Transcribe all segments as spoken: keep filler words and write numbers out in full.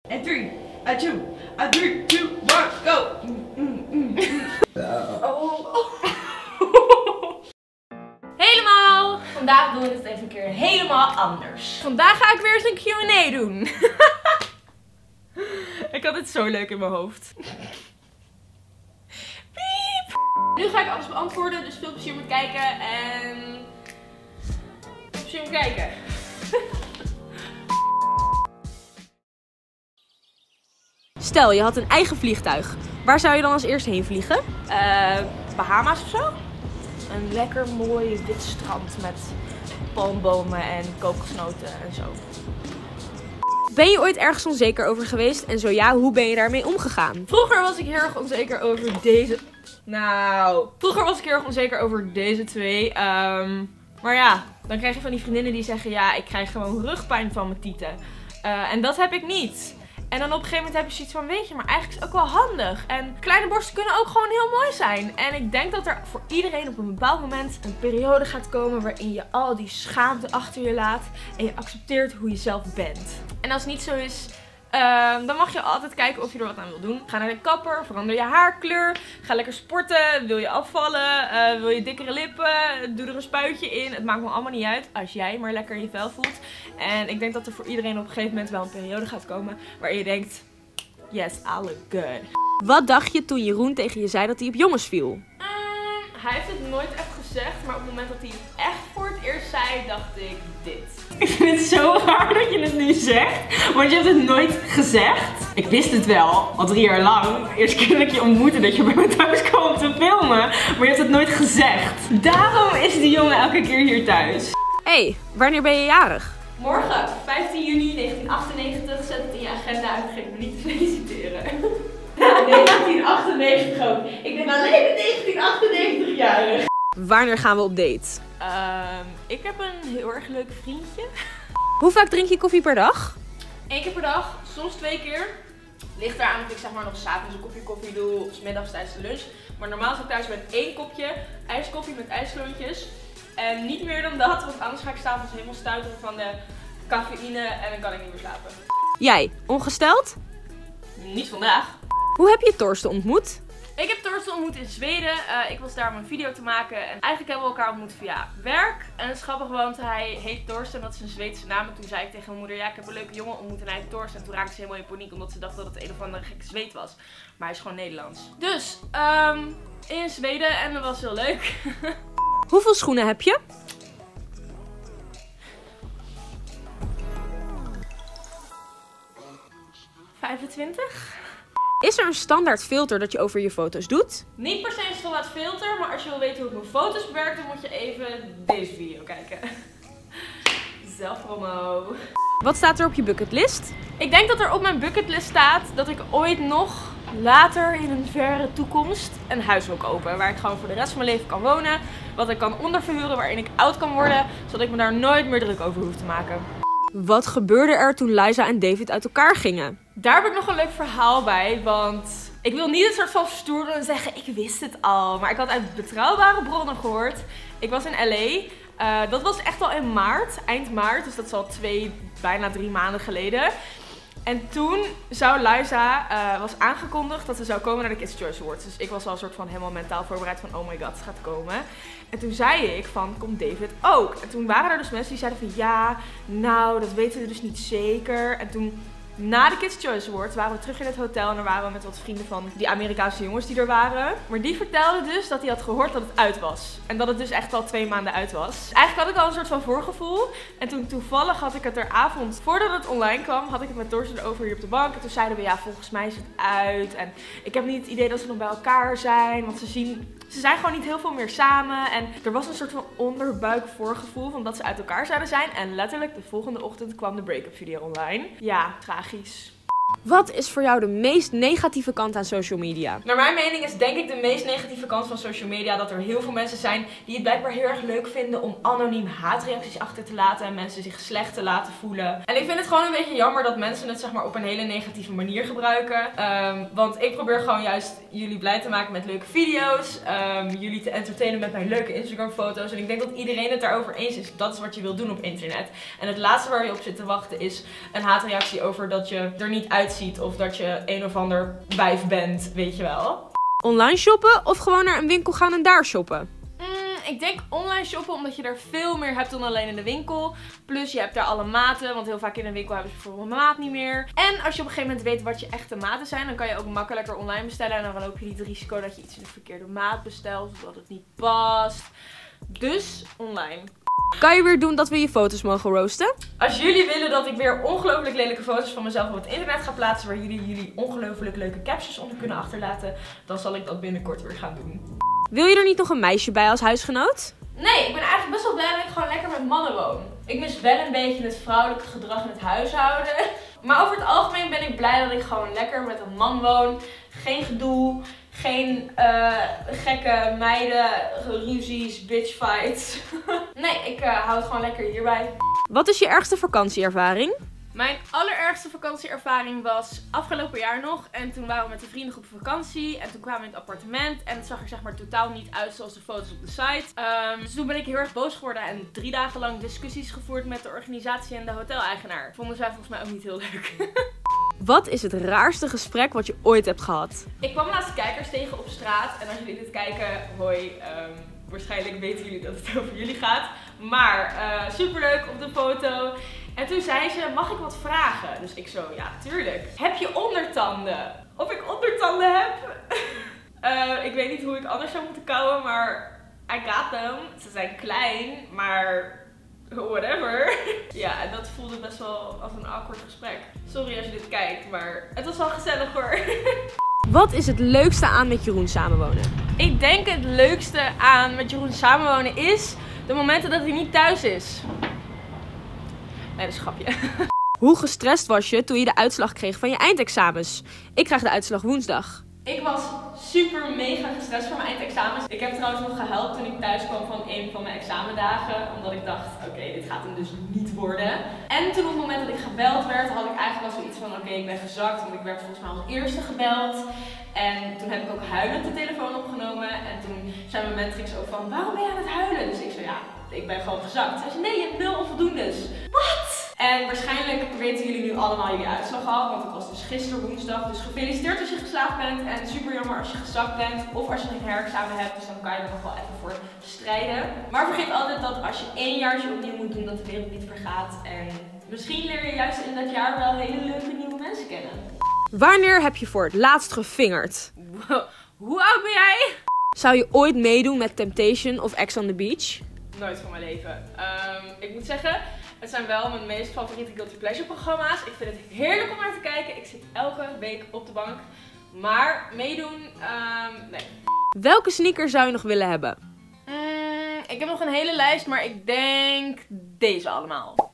En drie, en twee, en drie, twee, one, go! Oh. Helemaal! Vandaag doen we het even een keer helemaal anders. Vandaag ga ik weer eens een Q en A doen. Ik had het zo leuk in mijn hoofd. Piep! Nu ga ik alles beantwoorden, dus veel plezier met kijken en... Veel plezier met kijken. Stel, je had een eigen vliegtuig. Waar zou je dan als eerste heen vliegen? Uh, Bahama's of zo? Een lekker mooi wit strand met palmbomen en kokosnoten en zo. Ben je ooit ergens onzeker over geweest? En zo ja, hoe ben je daarmee omgegaan? Vroeger was ik heel erg onzeker over deze... Nou... Vroeger was ik heel erg onzeker over deze twee. Um, maar ja, dan krijg je van die vriendinnen die zeggen... Ja, ik krijg gewoon rugpijn van mijn tieten. Uh, en dat heb ik niet. En dan op een gegeven moment heb je zoiets van, weet je, maar eigenlijk is het ook wel handig. En kleine borsten kunnen ook gewoon heel mooi zijn. En ik denk dat er voor iedereen op een bepaald moment een periode gaat komen waarin je al die schaamte achter je laat. En je accepteert hoe je zelf bent. En als het niet zo is, uh, dan mag je altijd kijken of je er wat aan wil doen. Ga naar de kapper, verander je haarkleur. Ga lekker sporten, wil je afvallen, uh, wil je dikkere lippen, doe er een spuitje in. Het maakt me allemaal niet uit als jij maar lekker in je vel voelt. En ik denk dat er voor iedereen op een gegeven moment wel een periode gaat komen waarin je denkt, yes, I look good. Wat dacht je toen Jeroen tegen je zei dat hij op jongens viel? Um, hij heeft het nooit echt gezegd, maar op het moment dat hij het echt voor het eerst zei, dacht ik dit. Ik vind het zo raar dat je het nu zegt, want je hebt het nooit gezegd. Ik wist het wel, al drie jaar lang. De eerste keer dat ik je ontmoette, dat je bij me thuis kwam om te filmen, maar je hebt het nooit gezegd. Daarom is die jongen elke keer hier thuis. Hé, hey, wanneer ben je jarig? Morgen, vijftien juni negentien achtennegentig, zet het in je agenda en vergeet me niet te feliciteren. negentien achtennegentig ook. Ik ben alleen in negentien achtennegentig jarig. Wanneer gaan we op date? Um, ik heb een heel erg leuk vriendje. Hoe vaak drink je koffie per dag? Eén keer per dag, soms twee keer. Ligt eraan of ik zeg maar nog 's avonds een kopje koffie doe of 's middags tijdens de lunch. Maar normaal zit ik thuis met één kopje ijskoffie met ijsklontjes. En niet meer dan dat, want anders ga ik s'avonds helemaal stuiteren van de cafeïne en dan kan ik niet meer slapen. Jij, ongesteld? Niet vandaag. Hoe heb je Torsten ontmoet? Ik heb Torsten ontmoet in Zweden. Uh, ik was daar om een video te maken. En eigenlijk hebben we elkaar ontmoet via werk. En het is grappig, want hij heet Torsten. Dat is een Zweedse naam. En toen zei ik tegen mijn moeder, ja, ik heb een leuke jongen ontmoet en hij heet Torsten. En toen raakte ze helemaal in paniek, omdat ze dacht dat het een of andere gekke Zweed was. Maar hij is gewoon Nederlands. Dus, um, in Zweden en dat was heel leuk. Hoeveel schoenen heb je? vijfentwintig. Is er een standaard filter dat je over je foto's doet? Niet per se een standaard filter, maar als je wil weten hoe ik mijn foto's bewerk, dan moet je even deze video kijken. Zelfpromo. Wat staat er op je bucketlist? Ik denk dat er op mijn bucketlist staat dat ik ooit nog later in een verre toekomst een huis wil kopen. Waar ik gewoon voor de rest van mijn leven kan wonen. Wat ik kan onderverhuren, waarin ik oud kan worden. Zodat ik me daar nooit meer druk over hoef te maken. Wat gebeurde er toen Liza en David uit elkaar gingen? Daar heb ik nog een leuk verhaal bij, want ik wil niet een soort van stoer doen en zeggen ik wist het al. Maar ik had uit betrouwbare bronnen gehoord. Ik was in L A. Uh, dat was echt al in maart, eind maart, dus dat is al twee, bijna drie maanden geleden. En toen zou Liza, uh, was aangekondigd dat ze zou komen naar de Kids Choice Awards. Dus ik was al een soort van helemaal mentaal voorbereid van oh my god, het gaat komen. En toen zei ik van, komt David ook? En toen waren er dus mensen die zeiden van ja, nou dat weten we dus niet zeker. En toen, na de Kids Choice Awards, waren we terug in het hotel en er waren we met wat vrienden van die Amerikaanse jongens die er waren. Maar die vertelden dus dat hij had gehoord dat het uit was. En dat het dus echt al twee maanden uit was. Dus eigenlijk had ik al een soort van voorgevoel. En toen toevallig had ik het er avond, voordat het online kwam, had ik het met Torsten erover hier op de bank. En toen zeiden we ja, volgens mij is het uit. En ik heb niet het idee dat ze nog bij elkaar zijn, want ze zien... Ze zijn gewoon niet heel veel meer samen en er was een soort van onderbuik voorgevoel van dat ze uit elkaar zouden zijn. En letterlijk de volgende ochtend kwam de break-up video online. Ja, tragisch. Wat is voor jou de meest negatieve kant aan social media? Naar mijn mening is denk ik de meest negatieve kant van social media dat er heel veel mensen zijn die het blijkbaar heel erg leuk vinden om anoniem haatreacties achter te laten en mensen zich slecht te laten voelen. En ik vind het gewoon een beetje jammer dat mensen het zeg maar op een hele negatieve manier gebruiken. Um, want ik probeer gewoon juist jullie blij te maken met leuke video's, um, jullie te entertainen met mijn leuke Instagram foto's. En ik denk dat iedereen het daarover eens is. Dat is wat je wilt doen op internet. En het laatste waar je op zit te wachten is een haatreactie over dat je er niet uit eruit ziet. Of dat je een of ander wijf bent, weet je wel. Online shoppen of gewoon naar een winkel gaan en daar shoppen? Ik denk online shoppen omdat je er veel meer hebt dan alleen in de winkel. Plus je hebt daar alle maten, want heel vaak in een winkel hebben ze bijvoorbeeld een maat niet meer. En als je op een gegeven moment weet wat je echte maten zijn, dan kan je ook makkelijker online bestellen. En dan loop je niet het risico dat je iets in de verkeerde maat bestelt, of dat het niet past. Dus online. Kan je weer doen dat we je foto's mogen roosten? Als jullie willen dat ik weer ongelooflijk lelijke foto's van mezelf op het internet ga plaatsen, waar jullie jullie ongelooflijk leuke captions onder kunnen achterlaten, dan zal ik dat binnenkort weer gaan doen. Wil je er niet nog een meisje bij als huisgenoot? Nee, ik ben eigenlijk best wel blij dat ik gewoon lekker met mannen woon. Ik mis wel een beetje het vrouwelijke gedrag in het huishouden. Maar over het algemeen ben ik blij dat ik gewoon lekker met een man woon. Geen gedoe, geen uh, gekke meiden, ruzies, bitchfights. Nee, ik uh, hou het gewoon lekker hierbij. Wat is je ergste vakantieervaring? Mijn allerergste vakantieervaring was afgelopen jaar nog. En toen waren we met een vriendengroep op vakantie. En toen kwamen we in het appartement. En het zag er zeg maar totaal niet uit zoals de foto's op de site. Um, dus toen ben ik heel erg boos geworden. En drie dagen lang discussies gevoerd met de organisatie en de hoteleigenaar. Vonden zij volgens mij ook niet heel leuk. Wat is het raarste gesprek wat je ooit hebt gehad? Ik kwam laatst kijkers tegen op straat. En als jullie dit kijken, hoi. Um, waarschijnlijk weten jullie dat het over jullie gaat. Maar uh, superleuk op de foto. En toen zei ze, mag ik wat vragen? Dus ik zo, ja, tuurlijk. Heb je ondertanden? Of ik ondertanden heb? uh, ik weet niet hoe ik anders zou moeten kauwen, maar I got them. Ze zijn klein, maar whatever. Ja, en dat voelde best wel als een awkward gesprek. Sorry als je dit kijkt, maar het was wel gezellig hoor. Wat is het leukste aan met Jeroen samenwonen? Ik denk het leukste aan met Jeroen samenwonen is de momenten dat hij niet thuis is. Nee, dat is een grapje. Hoe gestrest was je toen je de uitslag kreeg van je eindexamens? Ik krijg de uitslag woensdag. Ik was super mega gestrest voor mijn eindexamens. Ik heb trouwens nog gehuild toen ik thuis kwam van een van mijn examendagen. Omdat ik dacht, oké, okay, dit gaat hem dus niet worden. En toen op het moment dat ik gebeld werd, had ik eigenlijk wel zoiets van, oké, okay, ik ben gezakt. Want ik werd volgens mij als eerste gebeld. En toen heb ik ook huilend de telefoon opgenomen. En toen zei mijn mentrix ook van, waarom ben je aan het huilen? Dus ik zei, ja, ik ben gewoon gezakt. Zij zei, nee, je hebt nul onvoldoendes. Wat? En waarschijnlijk weten jullie nu allemaal jullie uitslag al, want het was dus gisteren woensdag. Dus gefeliciteerd als je geslaagd bent en super jammer als je gezakt bent of als je een herexamen hebt. Dus dan kan je er nog wel even voor strijden. Maar vergeet altijd dat als je één jaartje opnieuw moet doen, dat de wereld niet vergaat. En misschien leer je juist in dat jaar wel hele leuke nieuwe mensen kennen. Wanneer heb je voor het laatst gevingerd? Wow. Hoe oud ben jij? Zou je ooit meedoen met Temptation of Ex on the Beach? Nooit van mijn leven. Um, ik moet zeggen, het zijn wel mijn meest favoriete guilty pleasure programma's. Ik vind het heerlijk om naar te kijken. Ik zit elke week op de bank. Maar meedoen, um, nee. Welke sneaker zou je nog willen hebben? Mm, ik heb nog een hele lijst, maar ik denk deze allemaal.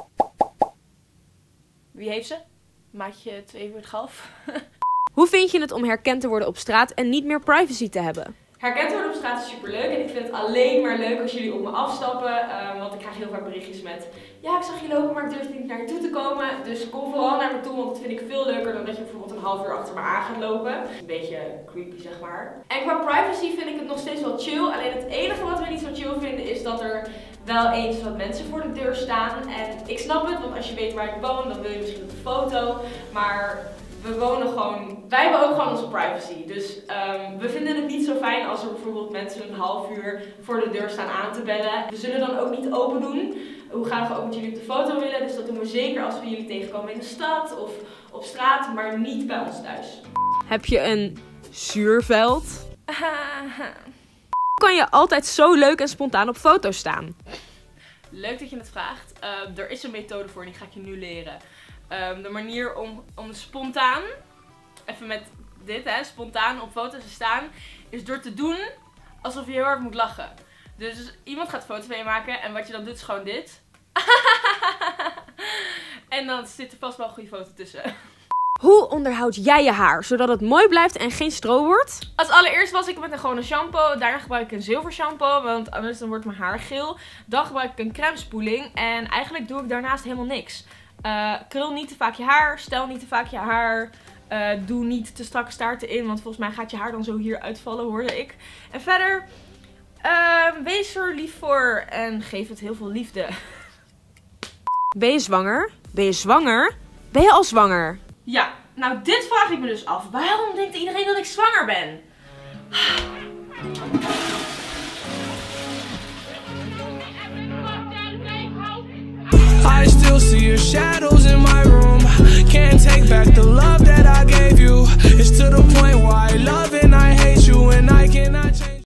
Wie heeft ze? Maatje tweeënveertig komma vijf. Hoe vind je het om herkend te worden op straat en niet meer privacy te hebben? Herkend worden op straat is super leuk en ik vind het alleen maar leuk als jullie op me afstappen. Uh, want ik krijg heel vaak berichtjes met, ja, ik zag je lopen, maar ik durfde niet naar je toe te komen. Dus kom vooral naar me toe, want dat vind ik veel leuker dan dat je bijvoorbeeld een half uur achter me aan gaat lopen. Een beetje creepy, zeg maar. En qua privacy vind ik het nog steeds wel chill. Alleen het enige wat we niet zo chill vinden is dat er wel eens wat mensen voor de deur staan. En ik snap het, want als je weet waar ik woon, dan wil je misschien op de foto. Maar we wonen gewoon, wij hebben ook gewoon onze privacy. Dus um, we vinden het niet zo fijn als er bijvoorbeeld mensen een half uur voor de deur staan aan te bellen. We zullen dan ook niet open doen. Hoe graag we ook met jullie op de foto willen. Dus dat doen we zeker als we jullie tegenkomen in de stad of op straat, maar niet bij ons thuis. Heb je een zuurveld? Kan je altijd zo leuk en spontaan op foto's staan? Leuk dat je het vraagt. Uh, er is een methode voor en die ga ik je nu leren. Um, de manier om, om spontaan, even met dit hè, spontaan op foto's te staan, is door te doen alsof je heel hard moet lachen. Dus iemand gaat een foto van je maken en wat je dan doet is gewoon dit. En dan zit er vast wel een goede foto tussen. Hoe onderhoud jij je haar, zodat het mooi blijft en geen stro wordt? Als allereerst was ik met een gewone shampoo. Daarna gebruik ik een zilver shampoo, want anders dan wordt mijn haar geel. Dan gebruik ik een crème spoeling en eigenlijk doe ik daarnaast helemaal niks. Uh, krul niet te vaak je haar, stel niet te vaak je haar. Uh, doe niet te strakke staarten in, want volgens mij gaat je haar dan zo hier uitvallen, hoorde ik. En verder, uh, wees er lief voor en geef het heel veel liefde. Ben je zwanger? Ben je zwanger? Ben je al zwanger? Ja. Nou, dit vraag ik me dus af. Waarom denkt iedereen dat ik zwanger ben? I still see your shadows in my room. Can't take back the love.